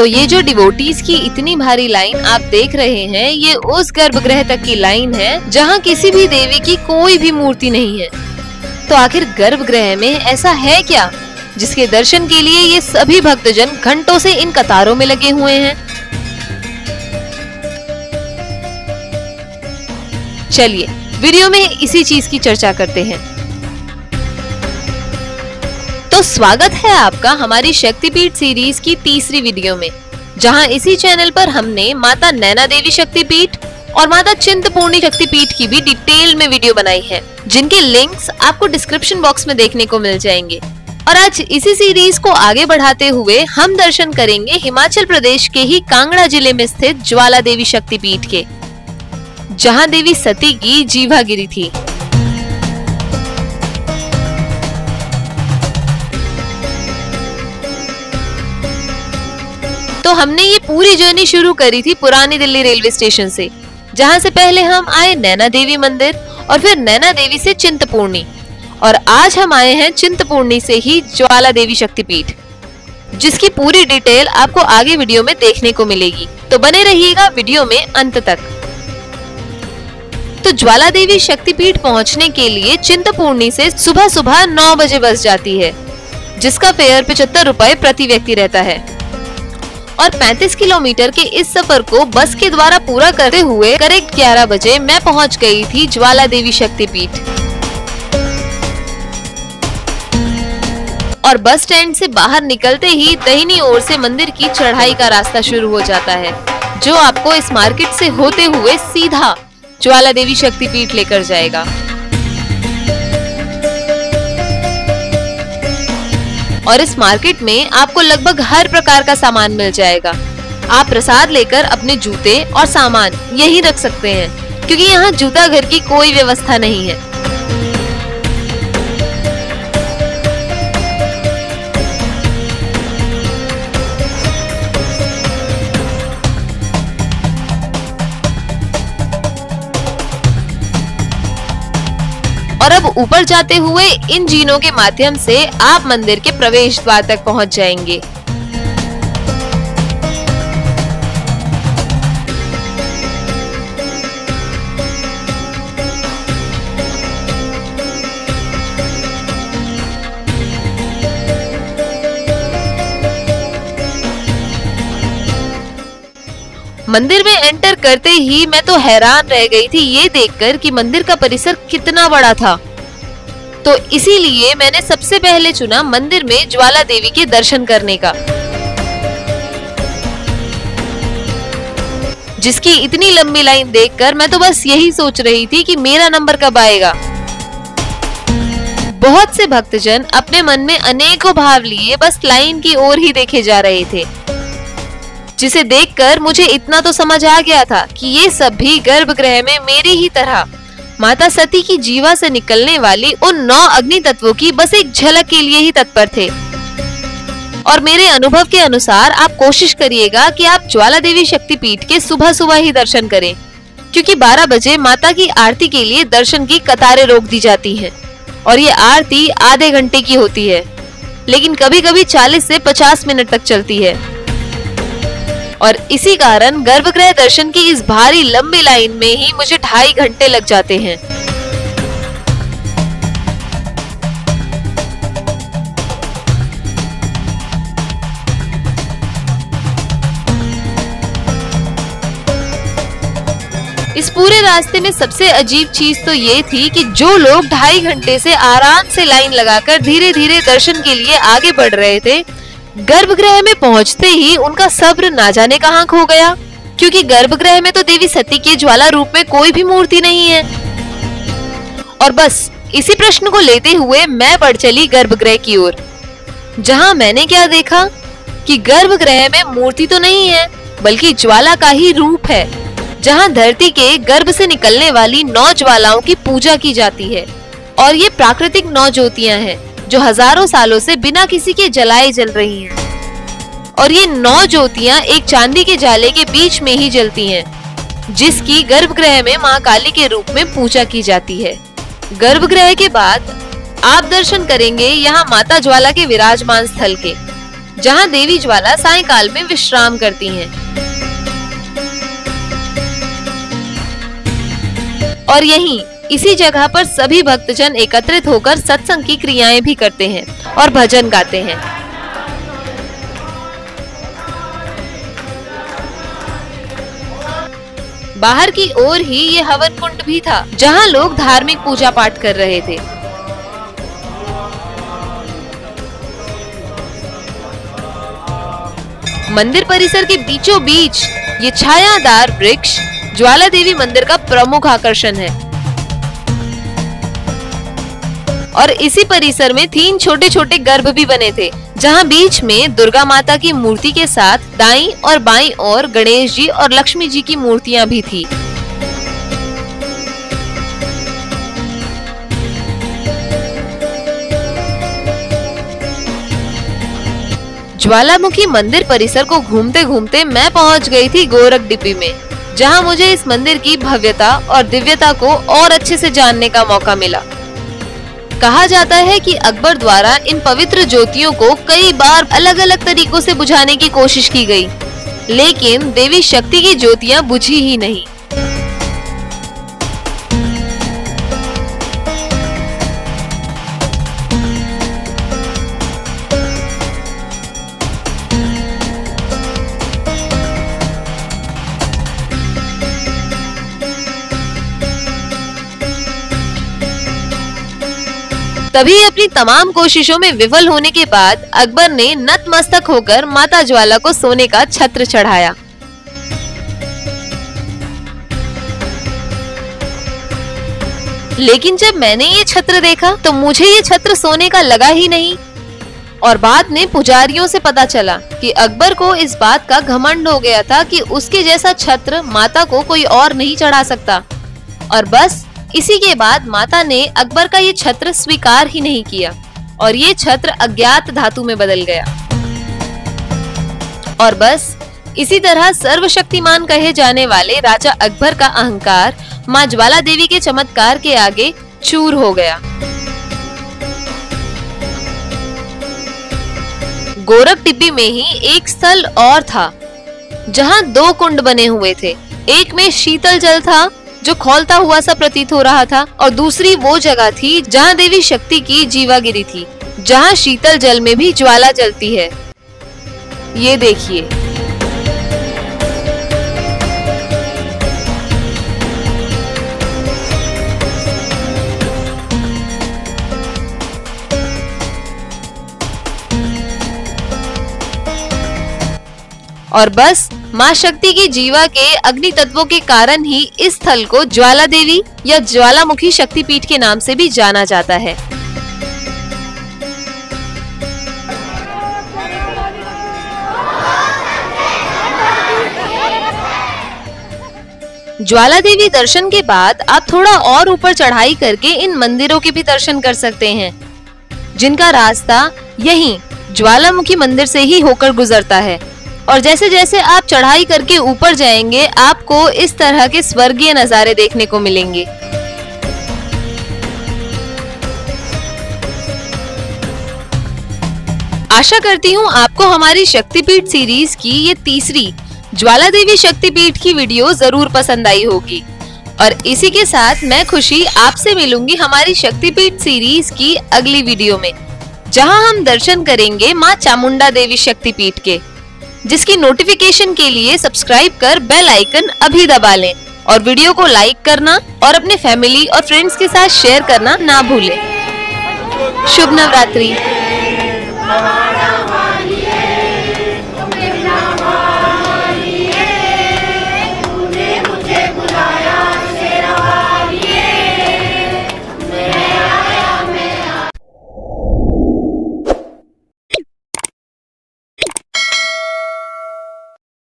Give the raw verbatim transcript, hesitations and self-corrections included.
तो ये जो डिवोटीज की इतनी भारी लाइन आप देख रहे हैं, ये उस गर्भगृह तक की लाइन है जहाँ किसी भी देवी की कोई भी मूर्ति नहीं है। तो आखिर गर्भगृह में ऐसा है क्या जिसके दर्शन के लिए ये सभी भक्तजन घंटों से इन कतारों में लगे हुए हैं? चलिए वीडियो में इसी चीज की चर्चा करते हैं। तो स्वागत है आपका हमारी शक्तिपीठ सीरीज की तीसरी वीडियो में, जहां इसी चैनल पर हमने माता नैना देवी शक्तिपीठ और माता चिंतपूर्णी शक्तिपीठ की भी डिटेल में वीडियो बनाई है, जिनके लिंक्स आपको डिस्क्रिप्शन बॉक्स में देखने को मिल जाएंगे। और आज इसी सीरीज को आगे बढ़ाते हुए हम दर्शन करेंगे हिमाचल प्रदेश के ही कांगड़ा जिले में स्थित ज्वाला देवी शक्तिपीठ के, जहां देवी सती की जीवागिरी थी। तो हमने ये पूरी जर्नी शुरू करी थी पुरानी दिल्ली रेलवे स्टेशन से, जहां से पहले हम आए नैना देवी मंदिर और फिर नैना देवी से चिंतपूर्णी, और आज हम आए हैं चिंतपूर्णी से ही ज्वाला देवी शक्तिपीठ, जिसकी पूरी डिटेल आपको आगे वीडियो में देखने को मिलेगी। तो बने रहिएगा वीडियो में अंत तक। तो ज्वाला देवी शक्तिपीठ पहुंचने के लिए चिंतपूर्णी से सुबह सुबह नौ बजे बस जाती है, जिसका फेयर पचहत्तर रुपए प्रति व्यक्ति रहता है। और पैंतीस किलोमीटर के इस सफर को बस के द्वारा पूरा करते हुए करेक्ट ग्यारह बजे मैं पहुंच गई थी ज्वाला देवी शक्तिपीठ। और बस स्टैंड से बाहर निकलते ही दाहिनी ओर से मंदिर की चढ़ाई का रास्ता शुरू हो जाता है, जो आपको इस मार्केट से होते हुए सीधा ज्वाला देवी शक्तिपीठ लेकर जाएगा। और इस मार्केट में आपको लगभग हर प्रकार का सामान मिल जाएगा। आप प्रसाद लेकर अपने जूते और सामान यहीं रख सकते हैं, क्योंकि यहाँ जूता घर की कोई व्यवस्था नहीं है। और अब ऊपर जाते हुए इन जीनों के माध्यम से आप मंदिर के प्रवेश द्वार तक पहुंच जाएंगे। मंदिर में एंटर करते ही मैं तो हैरान रह गई थी ये देखकर कि मंदिर का परिसर कितना बड़ा था। तो इसीलिए मैंने सबसे पहले चुना मंदिर में ज्वाला देवी के दर्शन करने का, जिसकी इतनी लंबी लाइन देखकर मैं तो बस यही सोच रही थी कि मेरा नंबर कब आएगा। बहुत से भक्तजन अपने मन में अनेकों भाव लिए बस लाइन की ओर ही देखे जा रहे थे, जिसे देखकर मुझे इतना तो समझ आ गया था कि ये सब भी गर्भगृह में मेरी ही तरह माता सती की जीवा से निकलने वाली उन नौ अग्नि तत्वों की बस एक झलक के लिए ही तत्पर थे। और मेरे अनुभव के अनुसार आप कोशिश करिएगा कि आप ज्वाला देवी शक्तिपीठ के सुबह सुबह ही दर्शन करें, क्योंकि बारह बजे माता की आरती के लिए दर्शन की कतारें रोक दी जाती हैं, और ये आरती आधे घंटे की होती है, लेकिन कभी कभी चालीस से पचास मिनट तक चलती है। और इसी कारण गर्भगृह दर्शन की इस भारी लंबी लाइन में ही मुझे ढाई घंटे लग जाते हैं। इस पूरे रास्ते में सबसे अजीब चीज तो ये थी कि जो लोग ढाई घंटे से आराम से लाइन लगाकर धीरे धीरे दर्शन के लिए आगे बढ़ रहे थे, गर्भगृह में पहुंचते ही उनका सब्र ना जाने कहां खो गया, क्योंकि गर्भगृह में तो देवी सती के ज्वाला रूप में कोई भी मूर्ति नहीं है। और बस इसी प्रश्न को लेते हुए मैं बढ़ चली गर्भगृह की ओर, जहां मैंने क्या देखा कि गर्भगृह में मूर्ति तो नहीं है, बल्कि ज्वाला का ही रूप है, जहां धरती के गर्भ से निकलने वाली नौ ज्वालाओं की पूजा की जाती है। और ये प्राकृतिक नौ ज्योतियां हैं जो हजारों सालों से बिना किसी के जलाए जल रही हैं। और ये नौ ज्योतियां एक चांदी के जाले के बीच में ही जलती हैं, जिसकी गर्भगृह में मां काली के रूप में पूजा की जाती है। गर्भगृह के बाद आप दर्शन करेंगे यहाँ माता ज्वाला के विराजमान स्थल के, जहां देवी ज्वाला सायंकाल में विश्राम करती हैं। और यहीं इसी जगह पर सभी भक्तजन एकत्रित होकर सत्संग की क्रियाएं भी करते हैं और भजन गाते हैं। बाहर की ओर ही ये हवन कुंड भी था, जहां लोग धार्मिक पूजा पाठ कर रहे थे। मंदिर परिसर के बीचों बीच ये छायादार वृक्ष ज्वाला देवी मंदिर का प्रमुख आकर्षण है। और इसी परिसर में तीन छोटे छोटे गर्भ भी बने थे, जहां बीच में दुर्गा माता की मूर्ति के साथ दाईं और बाईं ओर गणेश जी और लक्ष्मी जी की मूर्तियां भी थी। ज्वालामुखी मंदिर परिसर को घूमते घूमते मैं पहुंच गई थी गोरख डिब्बी में, जहां मुझे इस मंदिर की भव्यता और दिव्यता को और अच्छे से जानने का मौका मिला। कहा जाता है कि अकबर द्वारा इन पवित्र ज्योतियों को कई बार अलग अलग तरीकों से बुझाने की कोशिश की गई, लेकिन देवी शक्ति की ज्योतियां बुझी ही नहीं। तभी अपनी तमाम कोशिशों में विफल होने के बाद अकबर ने नतमस्तक होकर माता ज्वाला को सोने का छत्र चढ़ाया। लेकिन जब मैंने ये छत्र देखा तो मुझे ये छत्र सोने का लगा ही नहीं। और बाद में पुजारियों से पता चला कि अकबर को इस बात का घमंड हो गया था कि उसके जैसा छत्र माता को कोई और नहीं चढ़ा सकता। और बस इसी के बाद माता ने अकबर का ये छत्र स्वीकार ही नहीं किया और ये छत्र अज्ञात धातु में बदल गया। और बस इसी तरह सर्वशक्तिमान कहे जाने वाले राजा अकबर का अहंकार मां ज्वाला देवी के चमत्कार के आगे चूर हो गया। गोरख डिब्बी में ही एक स्थल और था, जहां दो कुंड बने हुए थे। एक में शीतल जल था जो खौलता हुआ सा प्रतीत हो रहा था, और दूसरी वो जगह थी जहां देवी शक्ति की जीवागिरी थी, जहां शीतल जल में भी ज्वाला जलती है। ये देखिए, और बस माँ शक्ति की जीवा के अग्नि तत्वों के कारण ही इस स्थल को ज्वाला देवी या ज्वालामुखी शक्तिपीठ के नाम से भी जाना जाता है। ज्वाला देवी दर्शन के बाद आप थोड़ा और ऊपर चढ़ाई करके इन मंदिरों के भी दर्शन कर सकते हैं, जिनका रास्ता यहीं ज्वालामुखी मंदिर से ही होकर गुजरता है। और जैसे जैसे आप चढ़ाई करके ऊपर जाएंगे, आपको इस तरह के स्वर्गीय नजारे देखने को मिलेंगे। आशा करती हूँ आपको हमारी शक्तिपीठ सीरीज की ये तीसरी ज्वाला देवी शक्तिपीठ की वीडियो जरूर पसंद आई होगी। और इसी के साथ मैं खुशी आपसे मिलूंगी हमारी शक्तिपीठ सीरीज की अगली वीडियो में, जहां हम दर्शन करेंगे माँ चामुंडा देवी शक्तिपीठ के, जिसकी नोटिफिकेशन के लिए सब्सक्राइब कर बेल आइकन अभी दबा लें और वीडियो को लाइक करना और अपने फैमिली और फ्रेंड्स के साथ शेयर करना ना भूलें। शुभ नवरात्रि।